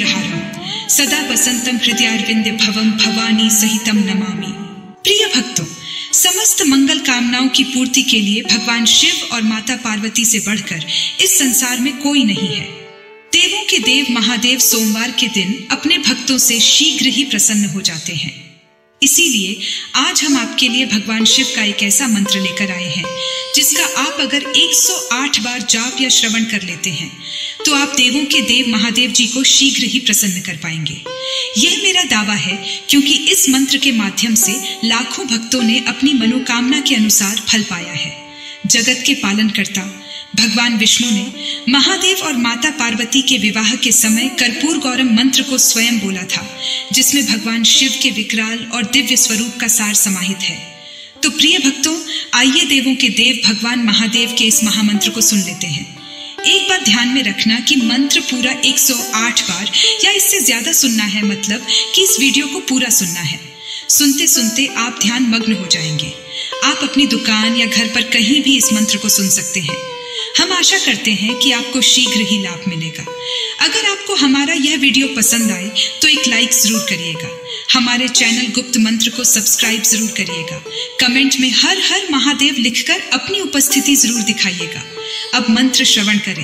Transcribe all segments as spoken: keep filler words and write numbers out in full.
भुजगेन्द्रहारं सदा वसंतम हृदयारविंदे भवम भवानी सहितम नमामि। प्रिय भक्तों, समस्त मंगल कामनाओं की पूर्ति के लिए भगवान शिव और माता पार्वती से बढ़कर इस संसार में कोई नहीं है। देवों के देव महादेव सोमवार के दिन अपने भक्तों से शीघ्र ही प्रसन्न हो जाते हैं। इसीलिए आज हम आपके लिए भगवान शिव का एक ऐसा मंत्र लेकर आए हैं जिसका आप अगर एक सौ आठ बार जाप या श्रवण कर लेते हैं तो आप देवों के देव महादेव जी को शीघ्र ही प्रसन्न कर पाएंगे। यह मेरा दावा है क्योंकि इस मंत्र के माध्यम से लाखों भक्तों ने अपनी मनोकामना के अनुसार फल पाया है। जगत के पालनकर्ता भगवान विष्णु ने महादेव और माता पार्वती के विवाह के समय कर्पूर गौरम मंत्र को स्वयं बोला था, जिसमें भगवान शिव के विकराल और दिव्य स्वरूप का सार समाहित है। तो प्रिय भक्तों, आइए देवों के देव भगवान महादेव के इस महामंत्र को सुन लेते हैं। एक बात ध्यान में रखना कि मंत्र पूरा एक सौ आठ बार या इससे ज्यादा सुनना है, मतलब कि इस वीडियो को पूरा सुनना है। सुनते सुनते आप ध्यान मग्न हो जाएंगे। आप अपनी दुकान या घर पर कहीं भी इस मंत्र को सुन सकते हैं। हम आशा करते हैं कि आपको शीघ्र ही लाभ मिलेगा। अगर आपको हमारा यह वीडियो पसंद आए तो एक लाइक जरूर करिएगा। हमारे चैनल गुप्त मंत्र को सब्सक्राइब जरूर करिएगा। कमेंट में हर हर महादेव लिखकर अपनी उपस्थिति जरूर दिखाइएगा। अब मंत्र श्रवण करें।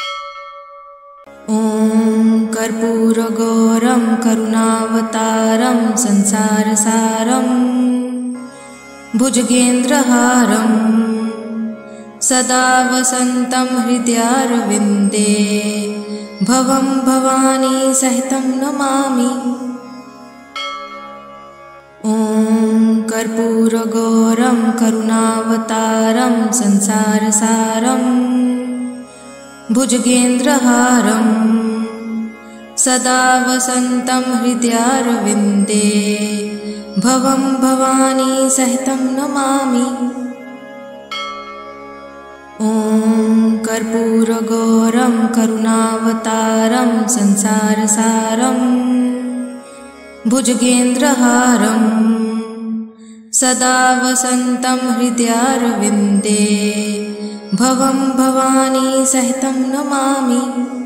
ओम कर्पूर गौरम करुणावतारम संसार सारम भुजगेन्द्रहारम सदा वसंतम हृदयारविंदे भवम भवानी सहितं नमामि। ओम कर्पूर गौरम करुणावतारम संसार सारम भुजगेन्द्रहारम सदा वसंतम हृदयारविंदे भवम भवानी सहितं नमामि। ओम कर्पूर गौरम करुणावतारम संसार सारम भुजगेन्द्रहारम सदा वसंतम हृदयारविंदे भवम भवानी सहितं नमामि।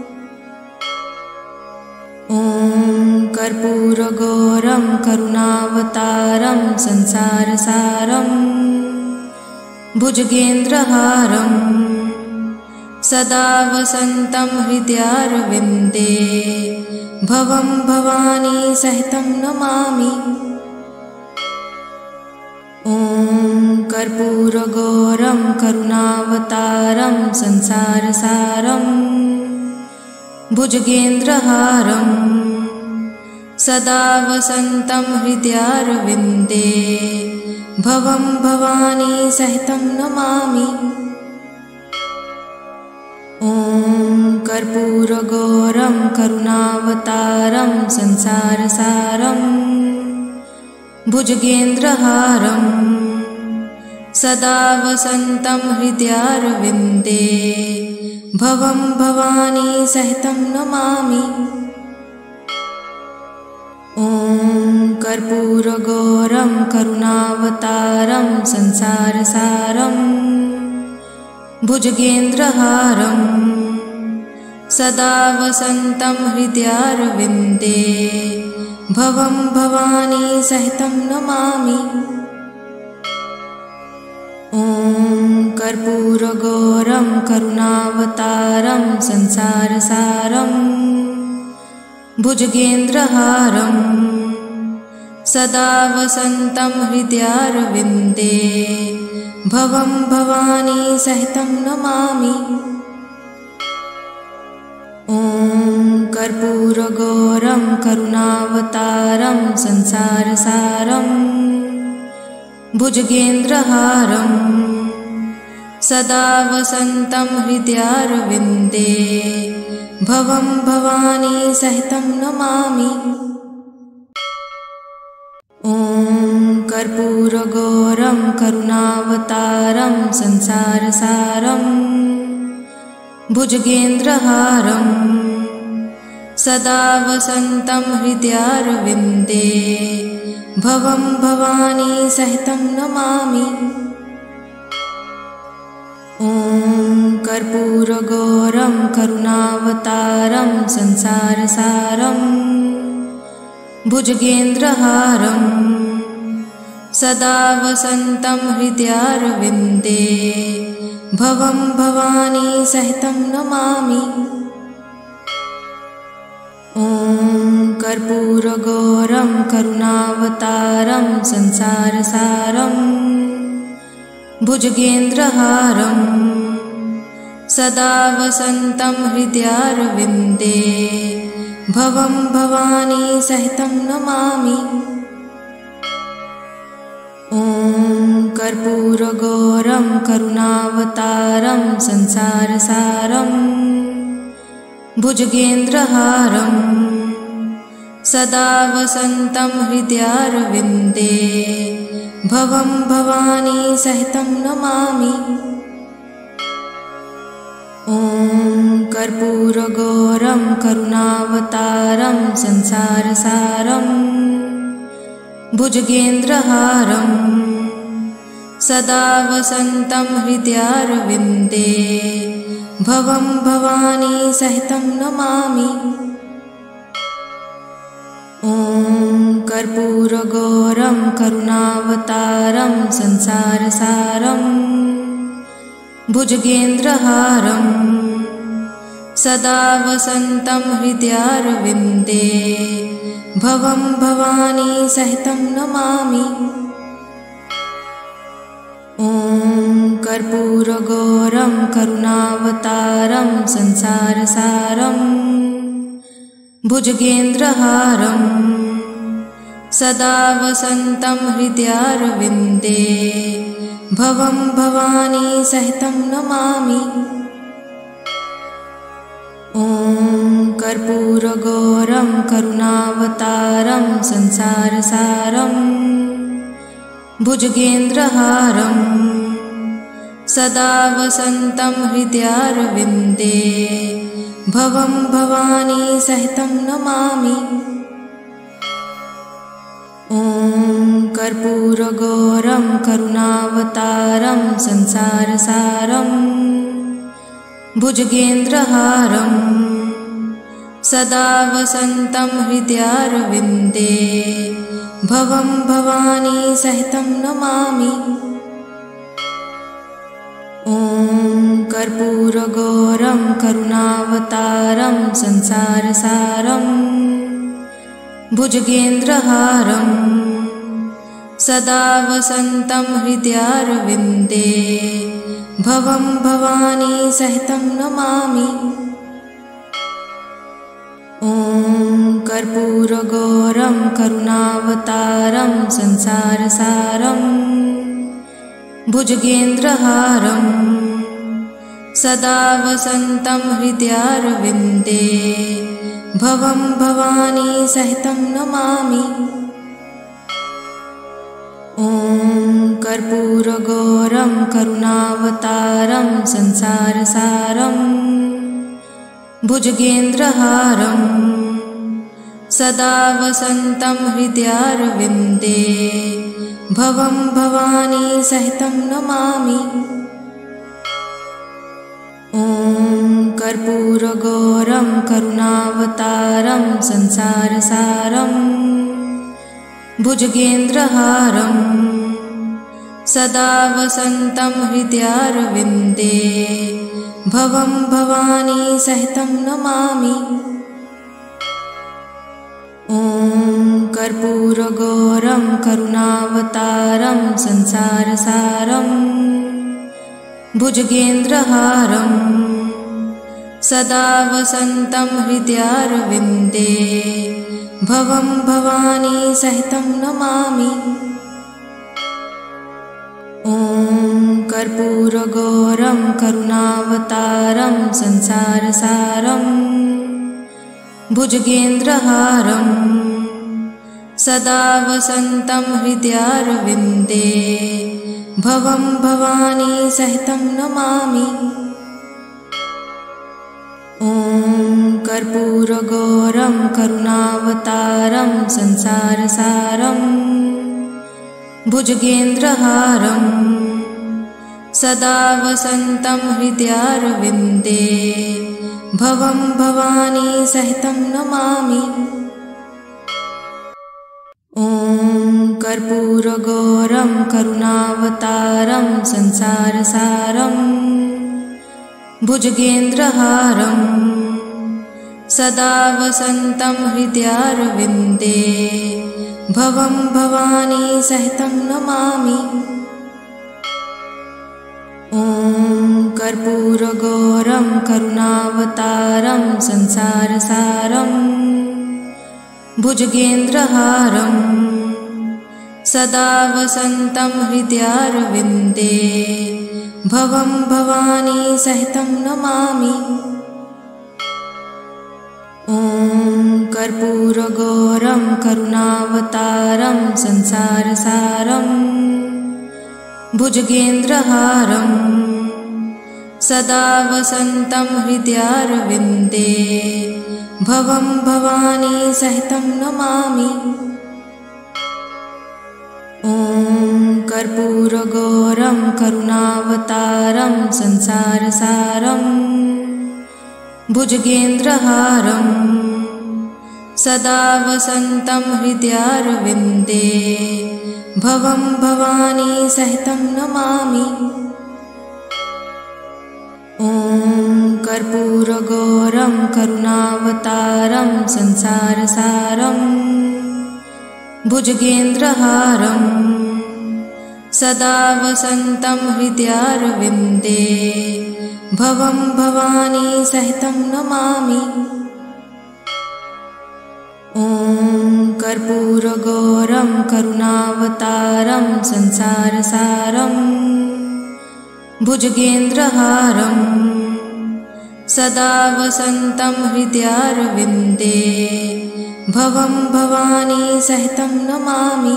ओम कर्पूर गौरम करुणावतारम संसार सारम भुजगेन्द्रहारम सदा वसंतम हृदयारविंदे भवम भवानी सहितं नमामि। ओम कर्पूर गौरम करुणावतारम संसार सारम भुजगेन्द्रहारम सदा वसंतम हृदयारविंदे भवम भवानी सहितं नमामि। ओम कर्पूर गौरम करुणावतारम संसार सारम भुजगेन्द्रहारम सदा वसंतम हृदयारविंदे भवम भवानी सहितं नमामि। ओम कर्पूर गौरम करुणावतारम संसार सारम भुजगेन्द्रहारम सदा वसंतम हृदयारविंदे भवम भवानी सहितं नमामि। ओम कर्पूर गौरम करुणावतारम संसार सारम भुजगेन्द्रहारम सदा वसंतम हृदयारविंदे भवम भवानी सहितं नमामि। ओम कर्पूर गौरम करुणावतारम संसार सारम भुजगेन्द्रहारम सदा वसंतम हृदयारविंदे भवम भवानी सहितं नमामि। ओम कर्पूर गौरम करुणावतारम संसार सारम भुजगेन्द्रहारम सदा वसंतम हृदयारविंदे भवम भवानी सहितं नमामि। ओम कर्पूरगौरं करुणावतारं संसारसारं भुजगेन्द्रहारं सदा वसन्तं हृदयारविन्दे भवं भवानी सहितं नमामि। ॐ कर्पूरगौरं करुणावतारं संसारसारं भुजगेन्द्रहारं सदा वसन्तं हृदयारविन्दे भवं भवानी सहितं नमामि। ॐ कर्पूरगौरं करुणावतारं संसारसारं भुजगेन्द्रहारं सदा वसन्तं हृदयारविन्दे भवं भवानी सहितं नमामि। ॐ कर्पूरगौरं करुणावतारं संसारसारं भुजगेन्द्रहारं सदा वसन्तं हृदयारविन्दे भवं भवानी सहितं नमामि। ॐ कर्पूरगौरं करुणावतारं संसारसारं भुजगेन्द्रहारं सदा वसन्तं हृदयारविन्दे भवं भवानी सहितं नमामि। ॐ कर्पूरगौरं करुणावतारं संसारसारं भुजगेन्द्रहारं सदा वसन्तं हृदयारविन्दे भवं भवानी सहितं नमामि। ॐ कर्पूरगौरं करुणावतारं संसारसारं भुजगेन्द्रहारं सदा वसन्तं हृदयारविन्दे भवं भवानी सहितं नमामि। ॐ कर्पूरगौरं करुणावतारं संसारसारं भुजगेन्द्रहारं सदा वसन्तं हृदयारविन्दे भवं भवानी सहितं नमामि। ॐ कर्पूरगौरं करुणावतारं संसारसारं भुजगेन्द्रहारं सदा वसन्तं हृदयारविन्दे भवं भवानी सहितं नमामि। ॐ कर्पूरगौरं करुणावतारं संसारसारं भुजगेन्द्रहारं सदा वसन्तं हृदयारविन्दे भवं भवानी सहितं नमामि। ॐ कर्पूरगौरं करुणावतारं संसारसारं भुजगेन्द्रहारं सदा वसन्तं हृदयारविन्दे भवं भवानी सहितं नमामि। ॐ कर्पूरगौरं करुणावतारं संसारसारं भुजगेन्द्रहारं सदा वसन्तं हृदयारविन्दे भवं भवानी सहितं नमामि। ॐ कर्पूरगौरं करुणावतारं संसारसारं भुजगेन्द्रहारं सदा वसन्तं हृदयारविन्दे भवं भवानी सहितं नमामि। ॐ कर्पूरगौरं करुणावतारं संसारसारं भुजगेन्द्रहारं सदा वसन्तं हृदयारविन्दे भवं भवानी सहितं नमामि। ॐ कर्पूरगौरं करुणावतारं संसारसारं भुजगेन्द्रहारं सदा वसन्तं हृदयारविन्दे भवं भवानी सहितं नमामि। ॐ कर्पूरगौरं करुणावतारं संसारसारं भुजगेन्द्रहारं सदा वसन्तं हृदयारविन्दे भवं भवानी सहितं नमामि। ॐ कर्पूरगौरं करुणावतारं संसारसारं भुजगेन्द्रहारं सदा वसन्तं हृदयारविन्दे भवं भवानी सहितं नमामि। ॐ कर्पूरगौरं करुणावतारं संसारसारं भुजगेन्द्रहारं सदा वसन्तं हृदयारविन्दे भवं भवानी सहितं नमामि। ॐ कर्पूरगौरं करुणावतारं संसारसारं भुजगेन्द्रहारं सदा वसन्तं हृदयारविन्दे भवं भवानी सहितं नमामि। ॐ कर्पूरगौरं करुणावतारं संसारसारं भुजगेन्द्रहारं सदा वसन्तं हृदयारविन्दे भवं भवानी सहितं नमामि। ॐ कर्पूरगौरं करुणावतारं संसारसारं भुजगेन्द्रहारं सदा वसन्तं हृदयारविन्दे भवं भवानी सहितं नमामि।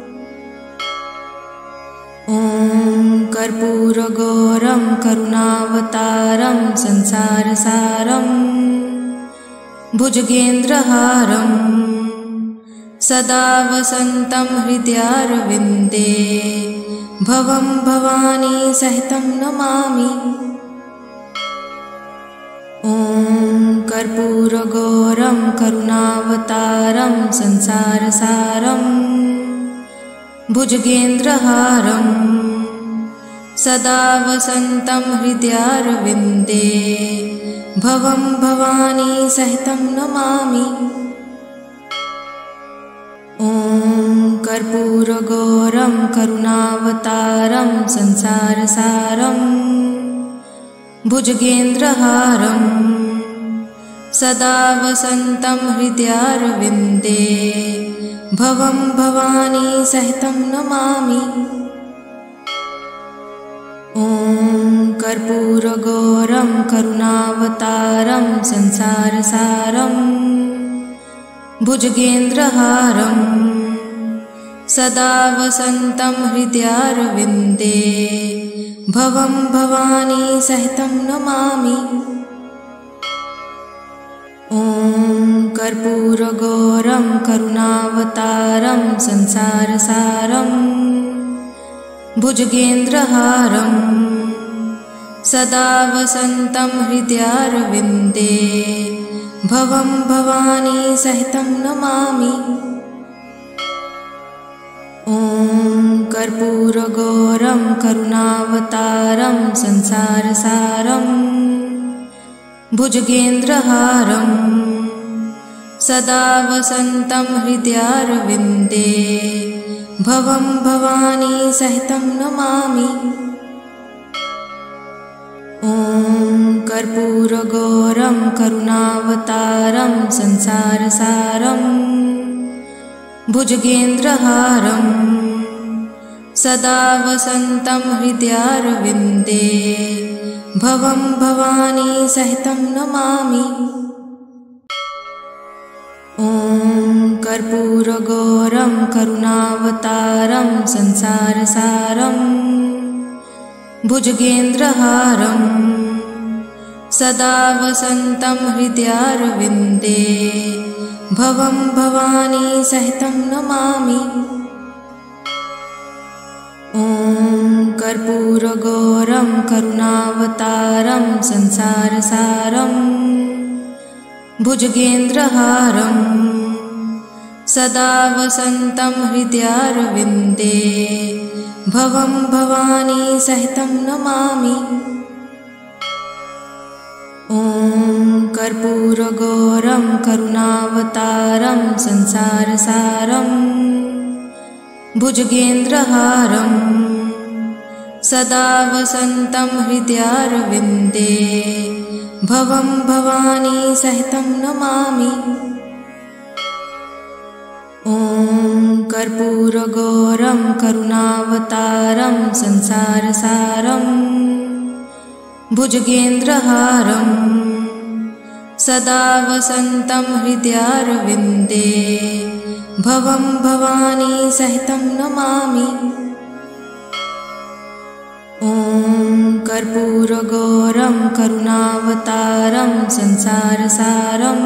ॐ कर्पूरगौरं करुणावतारं संसारसारं भुजगेन्द्रहारं सदा वसन्तं हृदयारविन्दे भवं भवानी सहितं नमामि। ॐ कर्पूरगौरं करुणावतारं संसारसारं भुजगेन्द्रहारं सदा वसन्तं हृदयारविन्दे भवं भवानी सहितं नमामि। ॐ कर्पूरगौरं करुणावतारं संसारसारं भुजगेन्द्रहारं सदा वसन्तं हृदयारविन्दे भवं भवानी सहितं नमामि। ॐ कर्पूरगौरं करुणावतारं संसारसारं भुजगेन्द्रहारं सदा वसन्तं हृदयारविन्दे भवं भवानी सहितं नमामि। ॐ कर्पूरगौरं करुणावतारं संसारसारं भुजगेन्द्रहारं सदा वसन्तं हृदयारविन्दे भवं भवानी सहितं नमामि। ॐ कर्पूरगौरं करुणावतारं संसारसारं भुजगेन्द्रहारं सदा वसन्तं हृदयारविन्दे भवं भवानी सहितं नमामि। ॐ कर्पूरगौरं करुणावतारं संसारसारं भुजगेन्द्रहारं सदा वसन्तं हृदयारविन्दे भवं भवानी सहितं नमामि। ॐ कर्पूरगौरं करुणावतारं संसारसारं भुजगेन्द्रहारं सदा वसन्तं हृदयारविन्दे भवं भवानी सहितं नमामि। ॐ कर्पूरगौरं करुणावतारं संसारसारं भुजगेन्द्रहारं सदा वसन्तं हृदयारविन्दे भवं भवानी सहितं नमामि। ॐ कर्पूरगौरं करुणावतारं संसारसारं भुजगेन्द्रहारं सदा वसन्तं हृदयारविन्दे भवं भवानी सहितं नमामि। ॐ कर्पूरगौरं करुणावतारं संसारसारं भुजगेन्द्रहारं सदा वसन्तं हृदयारविन्दे भवं भवानी सहितं नमामि। ॐ कर्पूरगौरं करुणावतारं संसारसारं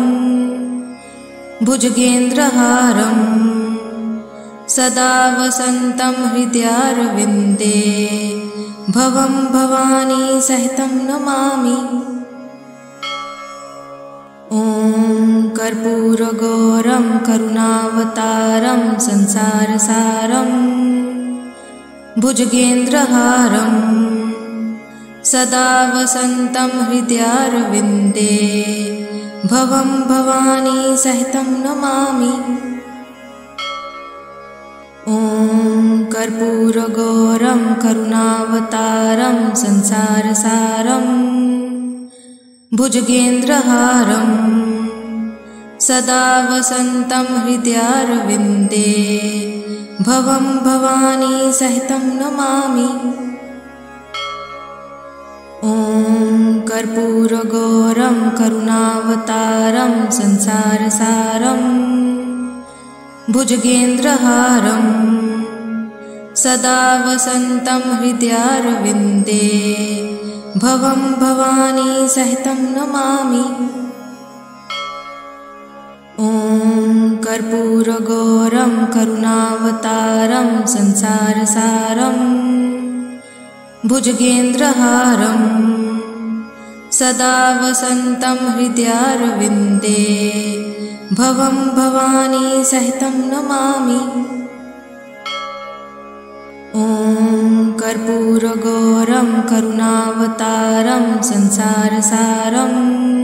भुजगेन्द्रहारं सदा वसन्तं हृदयारविन्दे भवं भवानी सहितं नमामि। ॐ कर्पूरगौरं करुणावतारं संसारसारं भुजगेन्द्रहारं सदा वसन्तं हृदयारविन्दे भवं भवानी सहितं नमामि। ॐ कर्पूरगौरं करुणावतारं संसारसारं भुजगेन्द्रहारं सदा वसन्तं हृदयारविन्दे भवं भवानी सहितं नमामि। ॐ कर्पूरगौरं करुणावतारं संसारसारं भुजगेन्द्रहारं सदा वसन्तं हृदयारविन्दे भवं भवानी सहितं नमामि। ॐ कर्पूरगौरं करुणावतारं संसारसारं भुजगेन्द्रहारं सदा वसन्तं हृदयारविन्दे भवं भवानी सहितं नमामि। ॐ कर्पूरगौरं करुणावतारं संसारसारं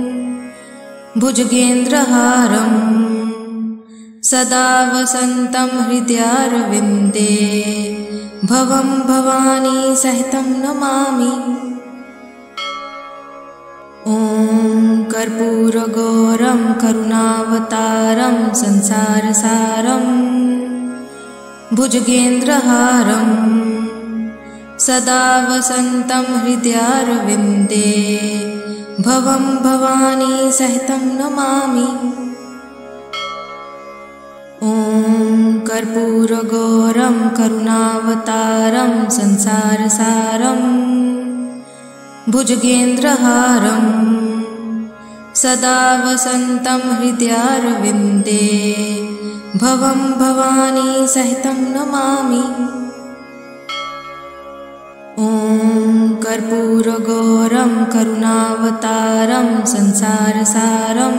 भुजगेन्द्रहारं सदा वसन्तं हृदयारविन्दे भवं भवानी सहितं नमामि। ॐ कर्पूरगौरं करुणावतारं संसारसारं भुजगेन्द्रहारं सदा वसन्तं हृदयारविन्दे भवं भवानी सहितं नमामि। ॐ कर्पूरगौरं करुणावतारं संसारसारं भुजगेन्द्रहारं सदा वसन्तं हृदयारविन्दे भवं भवानी सहितं नमामि। ॐ कर्पूरगौरं करुणावतारं संसारसारं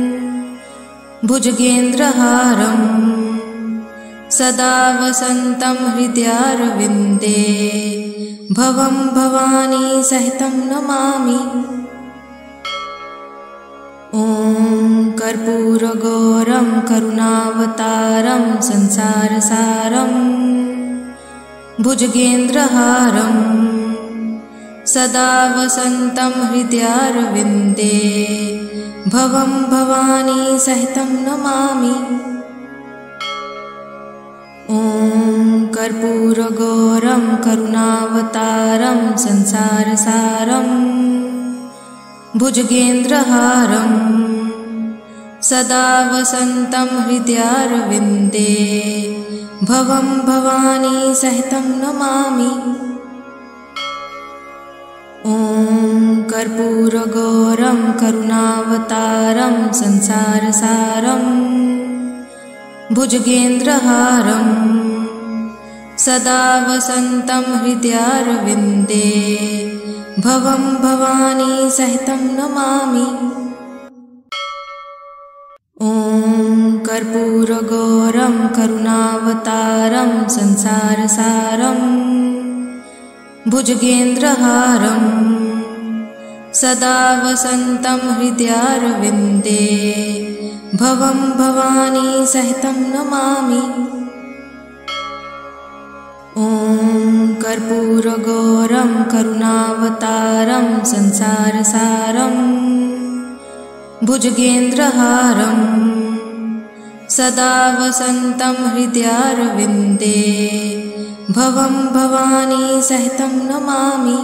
भुजगेन्द्रहारं सदा वसन्तं हृदयारविन्दे भवं भवानी सहितं नमामि। ॐ कर्पूरगौरं करुणावतारं संसारसारं भुजगेन्द्रहारं सदा वसन्तं हृदयारविन्दे भवं भवानी सहितं नमामि। ॐ कर्पूरगौरं करुणावतारं संसारसारं भुजगेन्द्रहारं सदा वसन्तं हृदयारविन्दे भवं भवानी सहितं नमामि। ॐ कर्पूरगौरं करुणावतारं संसारसारं भुजगेन्द्रहारं सदा वसन्तं हृदयारविन्दे भवं भवानी सहितं नमामि। ॐ कर्पूरगौरं करुणावतारं संसारसारं भुजगेन्द्रहारं सदा वसन्तं हृदयारविन्दे भवं भवानी सहितं नमामि। ॐ कर्पूरगौरं करुणावतारं संसारसारं भुजगेन्द्रहारं सदा वसन्तं हृदयारविन्दे भवं भवानी सहितं नमामि।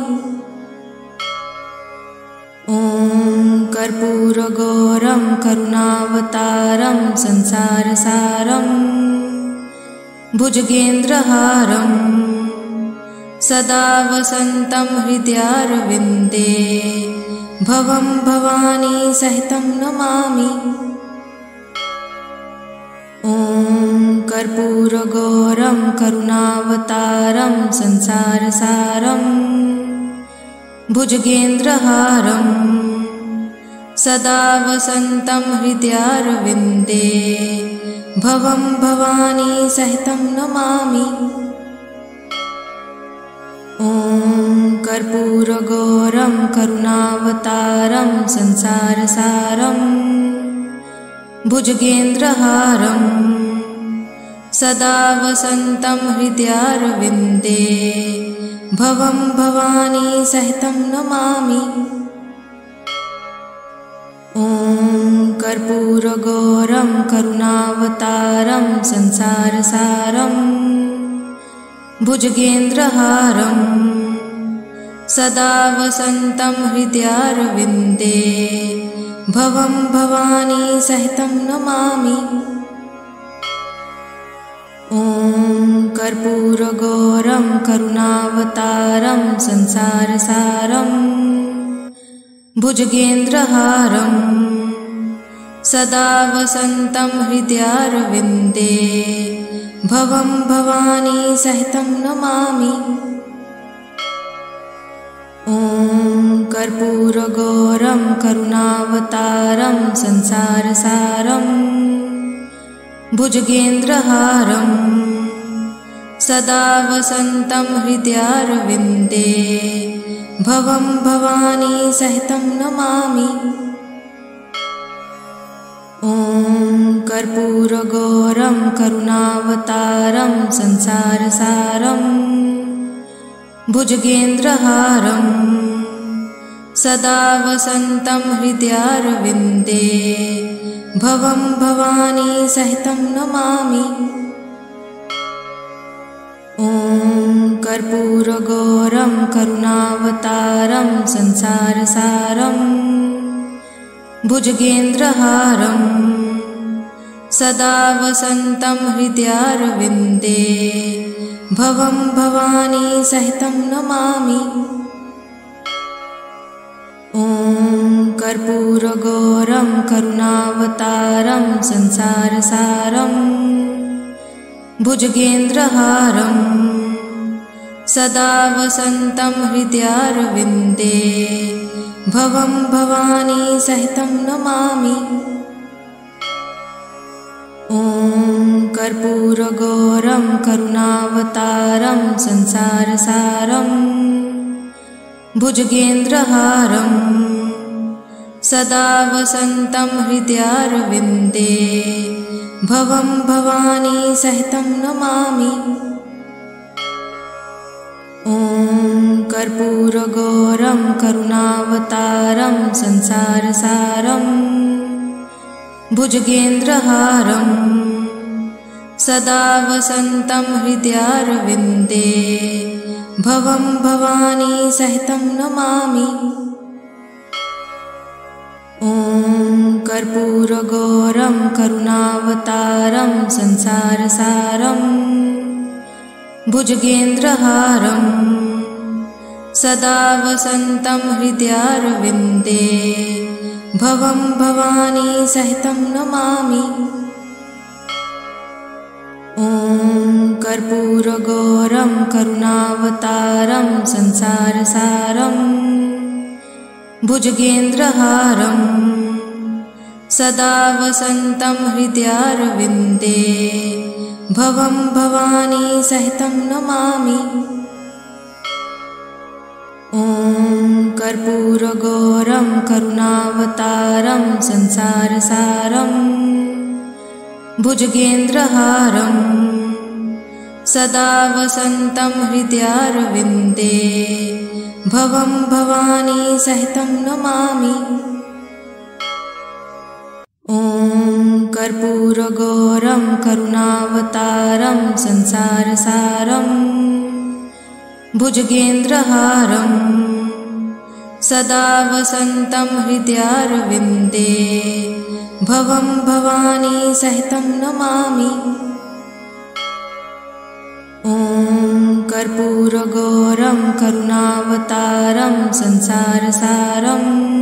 ॐ कर्पूरगौरं करुणावतारं संसारसारं भुजगेन्द्रहारं सदा वसन्तं हृदयारविन्दे भवं भवानी सहितं नमामि। ॐ कर्पूरगौरं करुणावतारं संसारसारं भुजगेन्द्रहारं सदा वसन्तं हृदयारविन्दे भवं भवानी सहितं नमामि। ॐ कर्पूरगौरं करुणावतारं संसारसारं भुजगेन्द्रहारं सदा वसन्तं हृदयारविन्दे भवं भवानी सहितं नमामि। ॐ कर्पूरगौरं करुणावतारं संसारसारं भुजगेन्द्रहारं सदा वसन्तं हृदयारविन्दे भवं भवानी सहितं नमामि। ॐ कर्पूरगौरं करुणावतारं संसारसारं भुजगेन्द्रहारं सदा वसन्तं हृदयारविन्दे भवं भवानी सहितं नमामि। ॐ कर्पूरगौरं करुणावतारं संसारसारं भुजगेन्द्रहारं सदा वसन्तं हृदयारविन्दे भवं भवानी सहितं नमामि। ॐ कर्पूरगौरं करुणावतारं संसारसारं भुजगेन्द्रहारं सदा वसन्तं हृदयारविन्दे भवं भवानी सहितं नमामि। ॐ कर्पूरगौरं करुणावतारं संसारसारं भुजगेन्द्रहारं सदा वसन्तं हृदयारविन्दे भवं भवानी सहितं नमामि। ॐ कर्पूरगौरं करुणावतारं संसारसारं भुजगेन्द्रहारं सदा वसन्तं हृदयारविन्दे भवं भवानी सहितं नमामि। ॐ कर्पूरगौरं करुणावतारं संसारसारं भुजगेन्द्रहारं सदा वसन्तं हृदयारविन्दे भवं भवानी सहितं नमामि। ॐ कर्पूरगौरं करुणावतारं संसारसारं भुजगेन्द्रहारं सदा वसन्तं हृदयारविन्दे भवं भवानी सहितं नमामि। ॐ कर्पूरगौरं करुणावतारं संसारसारं भुजगेन्द्रहारं सदा वसन्तं हृदयारविन्दे भवं भवानी सहितं नमामि। ॐ कर्पूरगौरं करुणावतारं संसारसारं भुजगेन्द्रहारं सदा वसन्तं हृदयारविन्दे भवं भवानी सहितं नमामि। ॐ कर्पूरगौरं करुणावतारं संसारसारं भुजगेन्द्रहारं सदा वसन्तं हृदयारविन्दे भवं भवानी सहितं नमामि। ॐ कर्पूरगौरं करुणावतारं संसारसारं भुजगेन्द्रहारं सदा वसन्तं हृदयारविन्दे भवं भवानी सहितं नमामि। ॐ कर्पूरगौरं करुणावतारं संसारसारं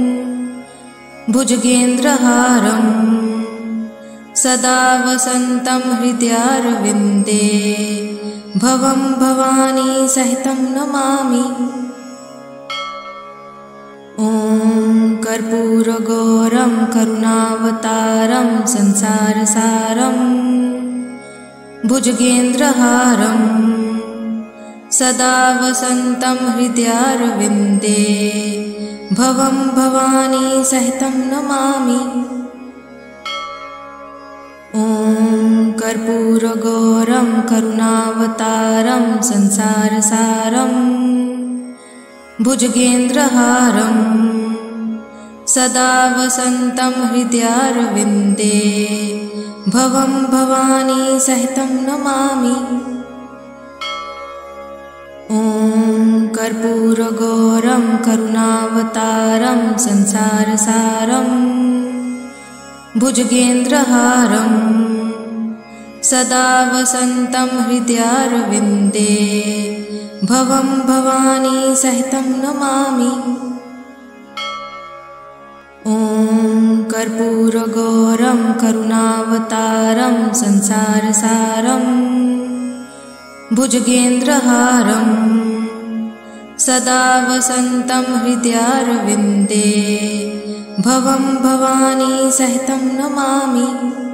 भुजगेन्द्रहारं सदा वसन्तं हृदयारविन्दे भवं भवानी सहितं नमामि। ॐ कर्पूरगौरं करुणावतारं संसारसारं भुजगेन्द्रहारं सदा वसन्तं हृदयारविन्दे भवं भवानी सहितं नमामि। ॐ कर्पूरगौरं करुणावतारं संसारसारं भुजगेन्द्रहारं सदा वसन्तं हृदयारविन्दे भवं भवानी सहितं नमामि। ॐ कर्पूरगौरं करुणावतारं संसारसारं भुजगेन्द्रहारं सदा वसन्तं हृदयारविन्दे भवं भवानी सहितं नमामि। ॐ कर्पूरगौरं करुणावतारं संसारसारं भुजगेन्द्रहारं सदा वसन्तं हृदयारविन्दे भवं भवानी सहितं नमामि।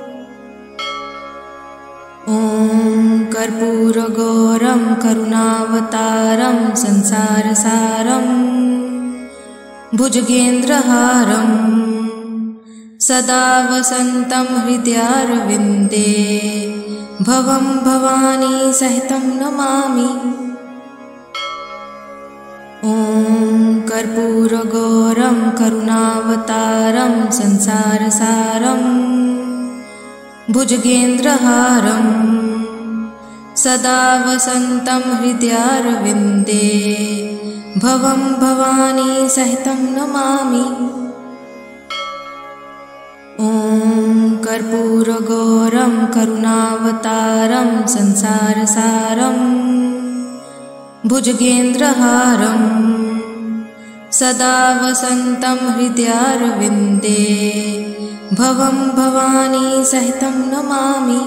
ॐ कर्पूरगौरं करुणावतारं संसारसारं भुजगेन्द्रहारं सदा वसन्तं हृदयारविन्दे भवं भवानी सहितं नमामि। ॐ कर्पूरगौरं करुणावतारं संसारसारं भुजगेन्द्रहारं सदा वसन्तं हृदयारविन्दे भवं भवानी सहितं नमामि। ॐ कर्पूरगौरं करुणावतारं संसारसारं भुजगेन्द्रहारं सदा वसन्तं हृदयारविन्दे भवं भवानी सहितं नमामि।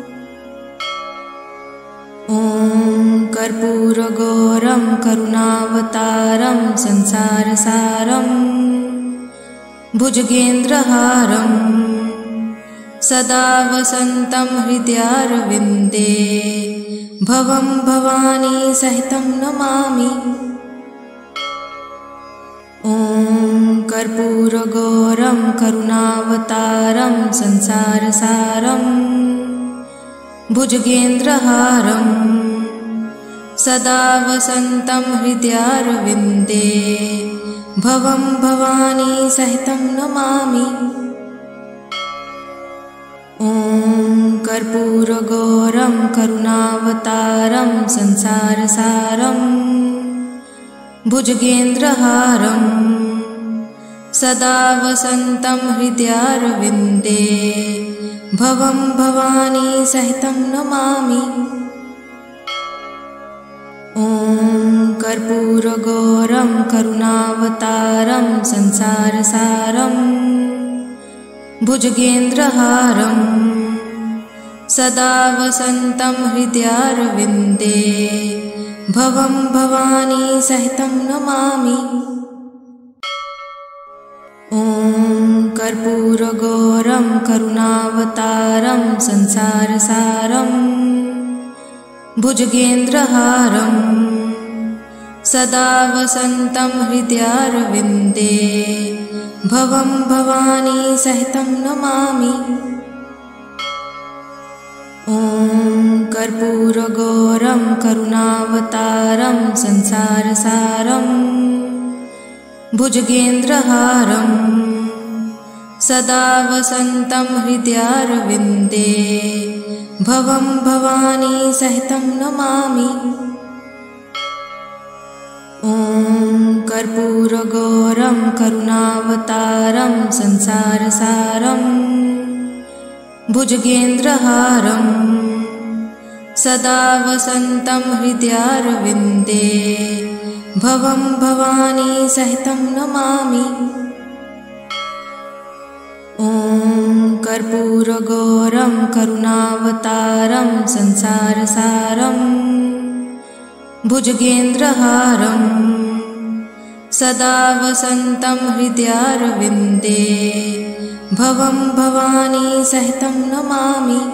ॐ कर्पूरगौरं करुणावतारं संसारसारं भुजगेन्द्रहारं सदा वसन्तं हृदयारविन्दे भवं भवानी सहितं नमामि। ॐ कर्पूरगौरं करुणावतारं संसारसारं भुजगेन्द्रहारं सदा वसन्तं हृदयारविन्दे भवं भवानी सहितं नमामि। ॐ कर्पूरगौरं करुणावतारं संसारसारं भुजगेन्द्रहारं सदा वसन्तं हृदयारविन्दे भवं भवानी सहितं नमामि। ॐ कर्पूरगौरं करुणावतारं संसारसारं भुजगेन्द्रहारं सदा वसन्तं हृदयारविन्दे भवं भवानी सहितं नमामि। ॐ कर्पूरगौरं करुणावतारं संसारसारं भुजगेन्द्रहारं सदा वसन्तं हृदयारविन्दे भवं भवानी सहितं नमामि। ॐ कर्पूरगौरं करुणावतारं संसारसारं भुजगेन्द्रहारं सदा वसन्तं हृदयारविन्दे भवं भवानी सहितं नमामि। ॐ कर्पूरगौरं करुणावतारं संसारसारं भुजगेन्द्रहारं सदा वसन्तं हृदयारविन्दे भवं भवानी सहितं नमामि। ॐ कर्पूरगौरं करुणावतारं संसारसारं भुजगेन्द्रहारं सदा वसन्तं हृदयारविन्दे भवं भवानी सहितं नमामि।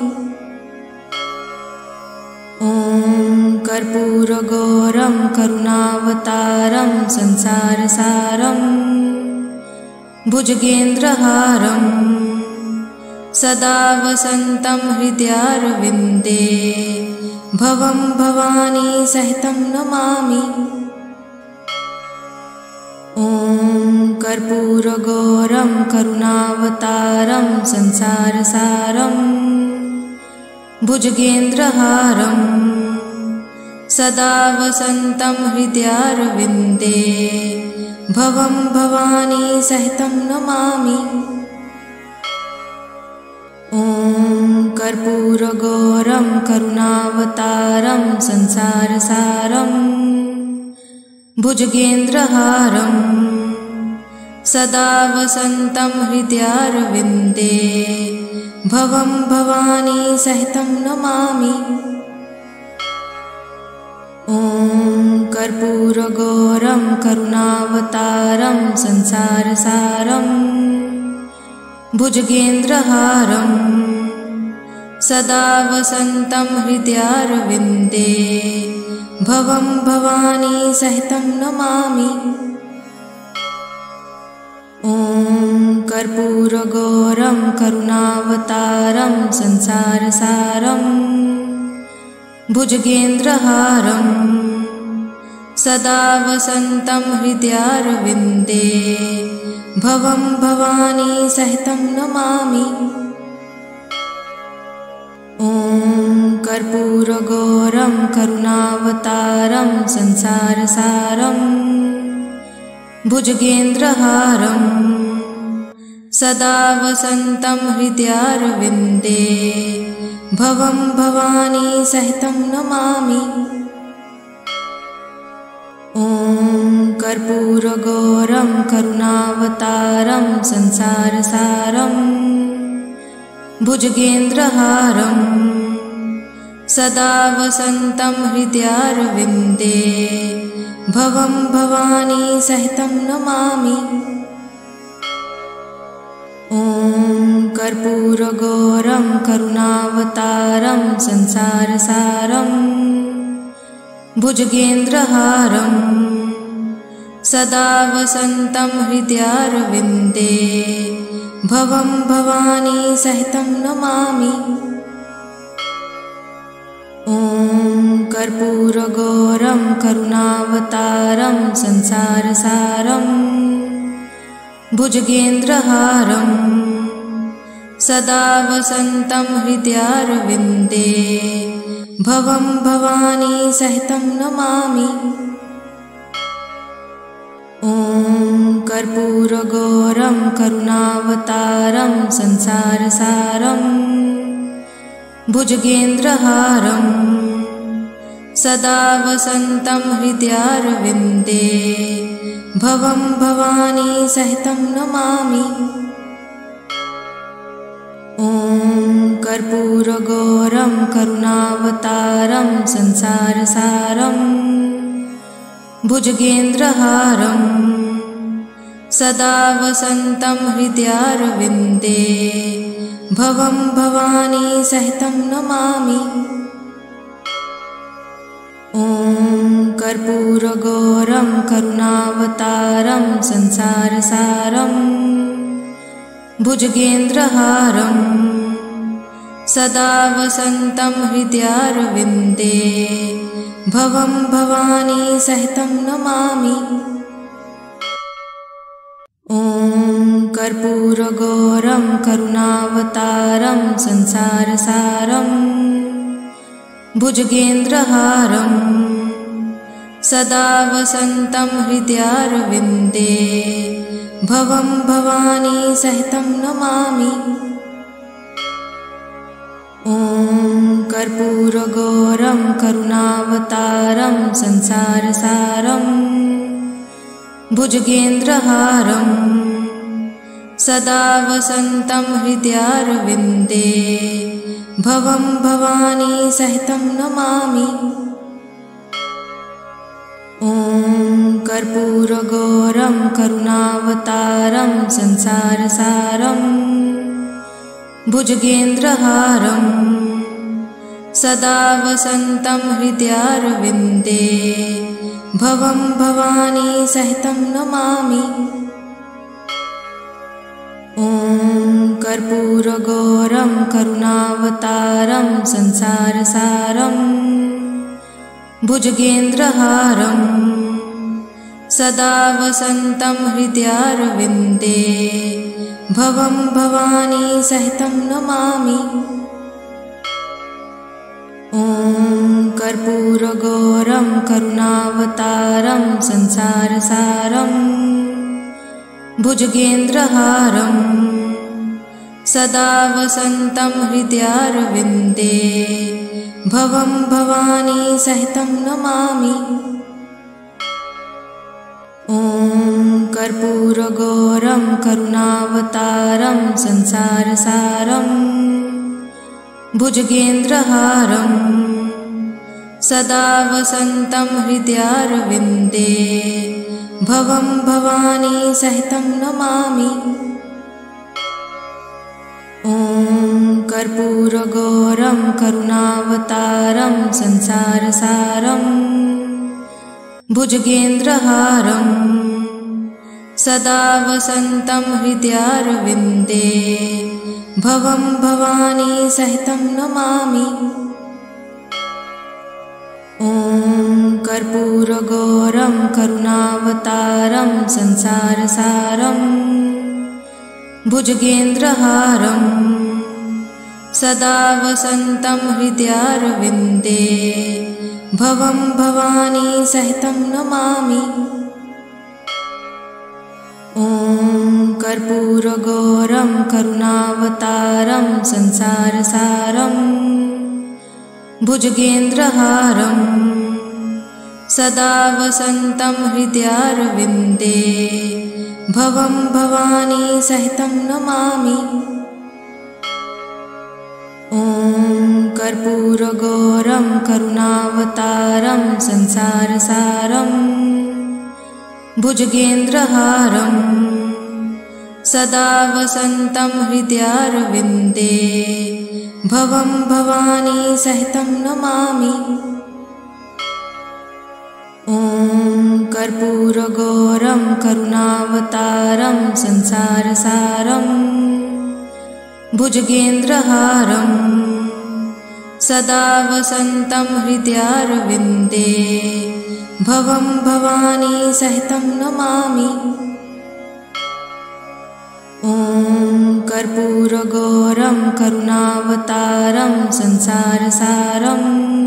ॐ कर्पूरगौरं करुणावतारं संसारसारं भुजगेन्द्रहारं सदा वसन्तं हृदयारविन्दे भवं भवानी सहितं नमामि। ॐ कर्पूरगौरं करुणावतारं संसारसारं भुजगेन्द्रहारं सदा वसन्तं हृदयारविन्दे भवं भवानी सहितं नमामि। ॐ कर्पूरगौरं करुणावतारं संसारसारं भुजगेन्द्रहारं सदा वसन्तं हृदयारविन्दे भवं भवानी सहितं नमामि। ॐ कर्पूरगौरं करुणावतारं संसारसारं भुजगेन्द्रहारं सदा वसन्तं हृदयारविन्दे भवं भवानी सहितं नमामि। ॐ कर्पूरगौरं करुणावतारं संसारसारं भुजगेन्द्रहारं सदा वसन्तं हृदयारविन्दे भवं भवानी सहितं नमामि। ॐ कर्पूरगौरं करुणावतारं संसारसारं भुजगेन्द्रहारं सदा वसन्तं हृदयारविन्दे भवं भवानी सहितं नमामि। ॐ कर्पूरगौरं करुणावतारं संसारसारं भुजगेन्द्रहारं सदा वसन्तं हृदयारविन्दे भवं भवानी सहितं नमामि। ॐ कर्पूरगौरं करुणावतारं संसारसारं भुजगेन्द्रहारं सदा वसन्तं हृदयारविन्दे भवं भवानी सहितं नमामि। ॐ कर्पूरगौरं करुणावतारं संसारसारं भुजगेन्द्रहारं सदा वसन्तं हृदयारविन्दे भवं भवानी सहितं नमामि। ॐ कर्पूरगौरं करुणावतारं संसारसारं भुजगेन्द्रहारं सदा वसन्तं हृदयारविन्दे भवं भवानी सहितं नमामि। ॐ कर्पूरगौरं करुणावतारं संसारसारं भुजगेन्द्रहारं सदा वसन्तं हृदयारविन्दे भवं भवानी सहितं नमामि। ॐ कर्पूरगौरं करुणावतारं संसारसारं भुजगेन्द्रहारं सदा वसन्तं हृदयारविन्दे भवं भवानी सहितं नमामि। ॐ कर्पूरगौरं करुणावतारं संसारसारं भुजगेन्द्रहारं सदा वसन्तं हृदयारविन्दे भवं भवानी सहितं नमामि। ॐ कर्पूरगौरं करुणावतारं संसारसारं भुजगेन्द्रहारं सदा वसन्तं हृदयारविन्दे भवं भवानी सहितं नमामि। ॐ कर्पूरगौरं करुणावतारं संसारसारं भुजगेन्द्रहारं सदा वसन्तं हृदयारविन्दे भवं भवानी सहितं नमामि। ॐ कर्पूरगौरं करुणावतारं संसारसारं भुजगेन्द्रहारं सदा वसन्तं हृदयारविन्दे भवं भवानी सहितं नमामि। ॐ कर्पूरगौरं करुणावतारं संसारसारं भुजगेन्द्रहारं सदा वसन्तं हृदयारविन्दे भवं भवानी सहितं नमामि। ॐ कर्पूरगौरं करुणावतारं संसारसारं भुजगेन्द्रहारं सदा वसन्तं हृदयारविन्दे भवं भवानी सहितं नमामि। ॐ कर्पूरगौरं करुणावतारं संसारसारं भुजगेन्द्रहारं सदा वसन्तं हृदयारविन्दे भवं भवानी सहितं नमामि। ॐ कर्पूरगौरं करुणावतारं संसारसारं भुजगेन्द्रहारं सदा वसन्तं हृदयारविन्दे भवं भवानी सहितं नमामि। ॐ कर्पूरगौरं करुणावतारं संसारसारं भुजगेन्द्रहारं सदा वसन्तं हृदयारविन्दे भवं भवानी सहितं नमामि। ॐ कर्पूरगौरं करुणावतारं संसारसारं भुजगेन्द्रहारं सदा वसन्तं हृदयारविन्दे भवं भवानी सहितं नमामि। ॐ कर्पूरगौरं करुणावतारं संसारसारं भुजगेन्द्रहारं सदा वसन्तं हृदयारविन्दे भवं भवानी सहितं नमामि। ॐ कर्पूरगौरं करुणावतारं संसारसारं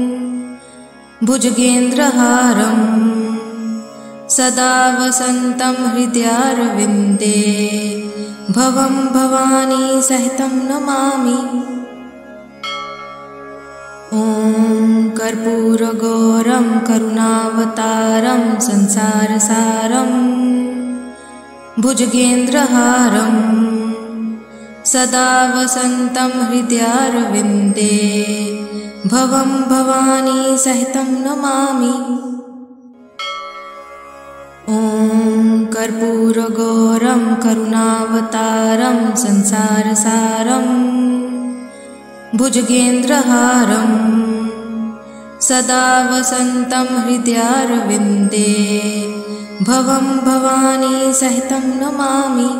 भुजगेन्द्रहारं सदा वसन्तं हृदयारविन्दे भवं भवानी सहितं नमामि। ॐ कर्पूरगौरं करुणावतारं संसारसारं भुजगेन्द्रहारं सदा वसन्तं हृदयारविन्दे भवं भवानी सहितं नमामि। ॐ कर्पूरगौरं करुणावतारं संसारसारं भुजगेन्द्रहारं सदा वसन्तं हृदयारविन्दे भवं भवानी सहितं नमामि।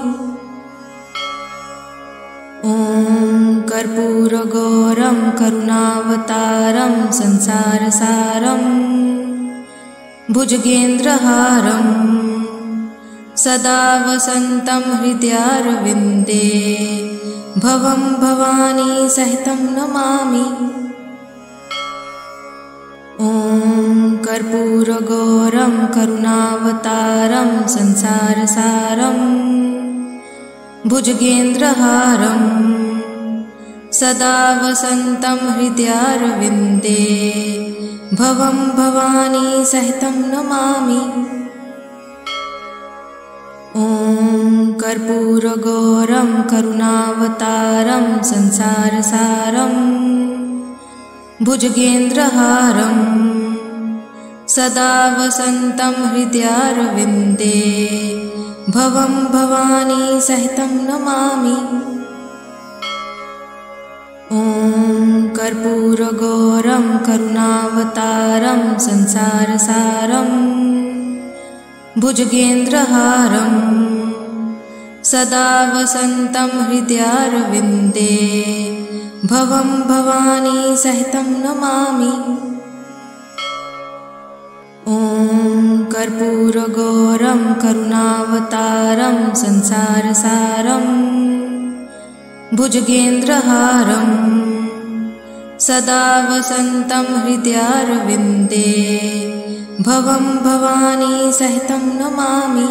ॐ कर्पूरगौरं करुणावतारं संसारसारं भुजगेन्द्रहारं सदा वसन्तं हृदयारविन्दे भवं भवानी सहितं नमामि। ॐ कर्पूरगौरं करुणावतारं संसारसारं भुजगेन्द्रहारं सदा वसन्तं हृदयारविन्दे भवं भवानी सहितं नमामि। ॐ कर्पूरगौरं करुणावतारं संसारसारं भुजगेन्द्रहारं सदा वसन्तं हृदयारविन्दे भवं भवानी सहितं नमामि। ॐ कर्पूरगौरं करुणावतारं संसारसारं भुजगेन्द्रहारं सदा वसन्तं हृदयारविन्दे भवं भवानी सहितं नमामि। ॐ कर्पूरगौरं करुणावतारं संसारसारं भुजगेन्द्रहारं सदा वसन्तं हृदयारविन्दे भवं भवानी सहितं नमामि।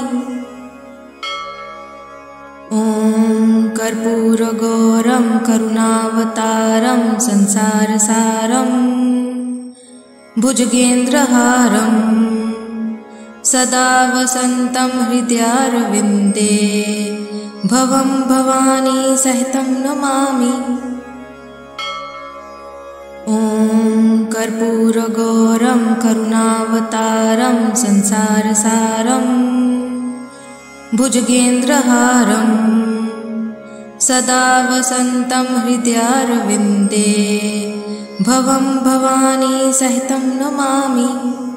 ॐ कर्पूरगौरं करुणावतारं संसारसारं भुजगेन्द्रहारं सदा वसन्तं हृदयारविन्दे भवं भवानी सहितं नमामि। ॐ कर्पूरगौरं करुणावतारं संसारसारं भुजगेन्द्रहारं सदा वसन्तं हृदयारविन्दे भवं भवानी सहितं नमामि।